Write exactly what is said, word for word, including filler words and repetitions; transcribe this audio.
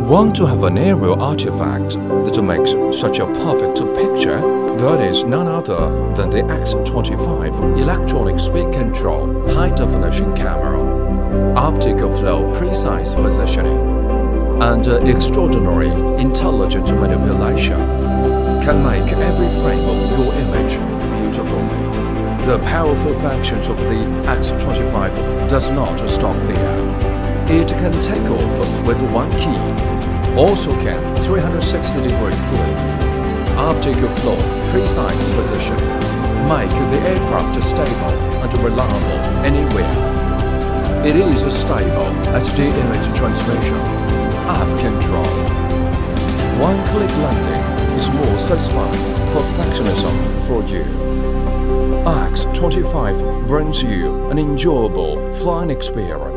Want to have an aerial artifact that makes such a perfect picture? That is none other than the X twenty-five electronic speed control high-definition camera, optical flow precise positioning, and extraordinary intelligent manipulation can make every frame of your image beautiful. The powerful functions of the X twenty-five does not stop there. It can take off with one key, also can three hundred sixty degree flip, optical flow precise positioning, make the aircraft stable and reliable anywhere. It is stable H D image transmission, up control. One-click landing is more satisfying perfectionism for you. X twenty-five brings you an enjoyable flying experience.